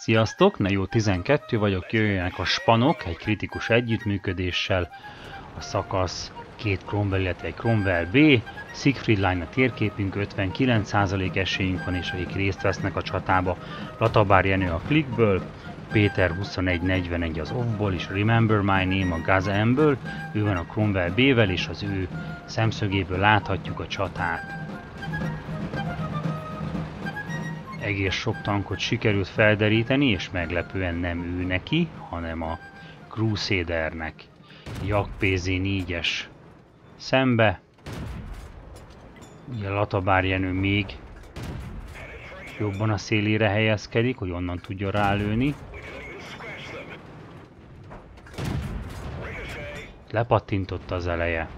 Sziasztok, Nejó 12 vagyok, jöjjenek a spanok egy kritikus együttműködéssel. A szakasz 2 Cromwell, illetve egy Cromwell B. Siegfried Line a térképünk, 59% esélyünk van, és akik részt vesznek a csatába. Latabár Jenő a Clickből, Péter 2141 az Offból, és Remember My Name a Gazemből. Ő van a Cromwell B-vel, és az ő szemszögéből láthatjuk a csatát. Egész sok tankot sikerült felderíteni, és meglepően nem ő neki, hanem a Crusadernek. Jak PZ4-es szembe. Ugye Latabár Jenő még jobban a szélére helyezkedik, hogy onnan tudja rálőni. Lepattintott az eleje.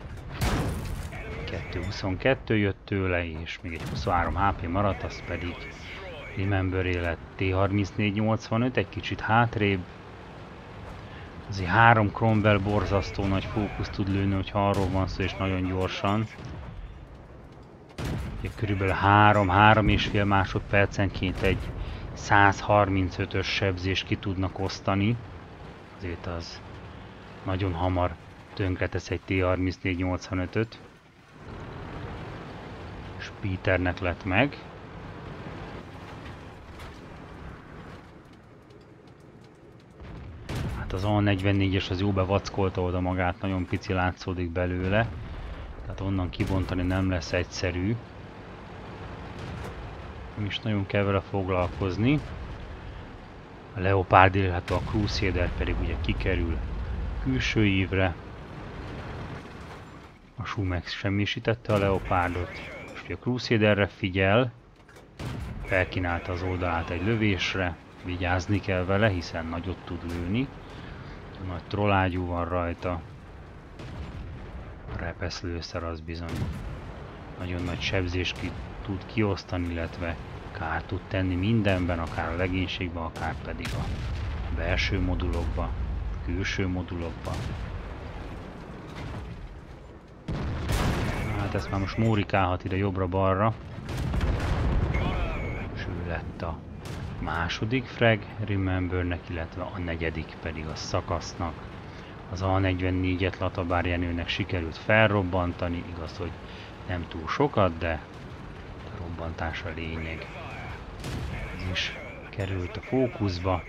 222 jött tőle, és még egy 23 HP maradt, az pedig Remember élet T-3485, egy kicsit hátrébb. Azért 3 Cromwell borzasztó nagy fókusz tud lőni, hogyha arról van szó, és nagyon gyorsan. Körülbelül 3-3,5 másodpercenként egy 135-ös sebzést ki tudnak osztani. Azért az nagyon hamar tönkretesz egy T-3485-öt. És Peternek lett meg. Hát az A44-es az jó bevackolta oda magát, nagyon pici látszódik belőle. Tehát onnan kibontani nem lesz egyszerű. Nem is nagyon kell vele foglalkozni. A Leopard, illetve a Crusader pedig ugye kikerül külső ívre. A Shu megsemmisítette a Leopardot. És ugye a Crusaderre figyel. Felkínálta az oldalát egy lövésre. Vigyázni kell vele, hiszen nagyot tud lőni. A nagy trollágyú van rajta. A repeszlőszer az bizony nagyon nagy sebzést tud kiosztani, illetve kár tud tenni mindenben, akár a legénységben, akár pedig a belső modulokba, a külső modulokba. Hát ezt már most mórikálhat ide jobbra-balra. És ő lett a második frag Remembernek, illetve a negyedik pedig a szakasznak. Az A44-et Latabár Jenőnek sikerült felrobbantani, igaz, hogy nem túl sokat, de a robbantás a lényeg. Ez is került a fókuszba.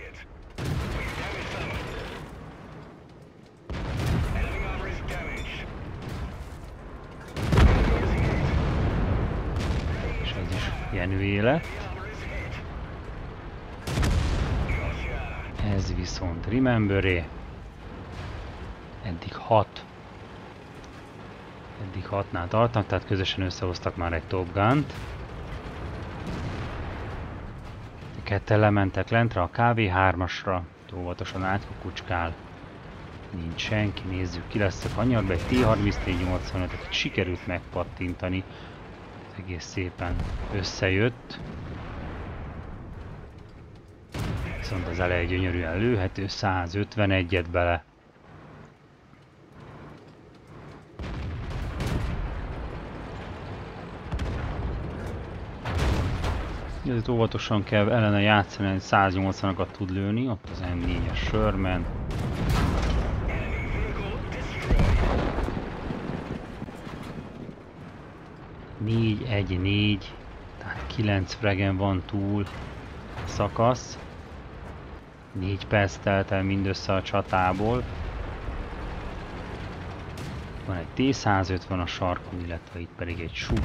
És ez is Jenőé lett. Ez viszont Rememberé. Eddig 6-nál tartnak, tehát közösen összehoztak már egy Top Gun-t. Ketten lementek lentre a KV3-asra, óvatosan átkukucskál. Nincs senki, nézzük ki lesz a kanyarba, egy T-3485-et sikerült megpattintani. Egész szépen összejött. Viszont az eleje gyönyörűen lőhető, 151-et bele. Ezért óvatosan kell ellene játszani, hogy 180-akat tud lőni, ott az M4-es Sherman. (4-1-4), tehát 9 fragen van túl a szakasz. 4 perc telt el mindössze a csatából. Van egy T-150 a sarkon, illetve itt pedig egy Shu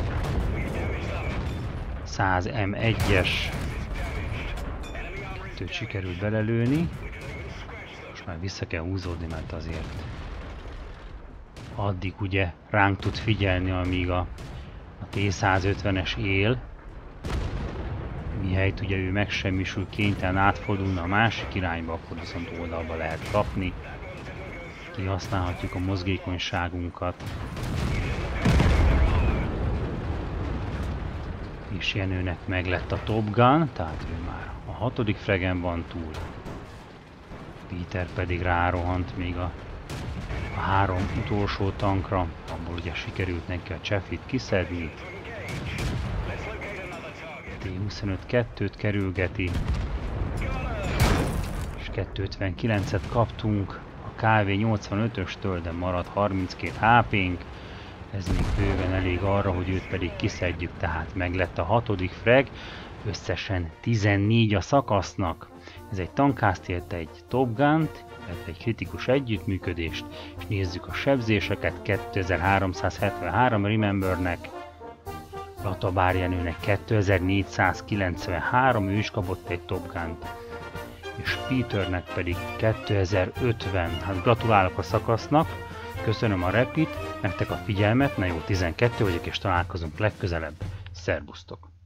100 M1-es. Kettőt sikerült belelőni. Most már vissza kell húzódni, mert azért addig ugye ránk tud figyelni, amíg a T-150-es él. Mihelyt ugye ő megsemmisül, kénytelen átfordulna a másik irányba, akkor viszont oldalba lehet kapni. Kihasználhatjuk a mozgékonyságunkat. És Jenőnek meg lett a Top Gun, tehát ő már a 6. fragen van túl. Peter pedig rárohant még a 3 utolsó tankra, abból ugye sikerült neki a Chaffee-t kiszedni. T-25-2-t kerülgeti. 259-et kaptunk a KV 85-östől, de maradt 32 HP-nk. Ez még bőven elég arra, hogy őt pedig kiszedjük, tehát meg lett a 6. frag, összesen 14 a szakasznak. Ez egy tankászt ért, egy Top Gun-t, illetve egy kritikus együttműködést, és nézzük a sebzéseket. 2373 Remembernek, Latabárjenőnek 2493, ő is kapott egy Top Gun-t, és Peternek pedig 2050. Hát gratulálok a szakasznak, köszönöm a repit, nektek a figyelmet, na jó, 12 vagyok, és találkozunk legközelebb. Szerbusztok!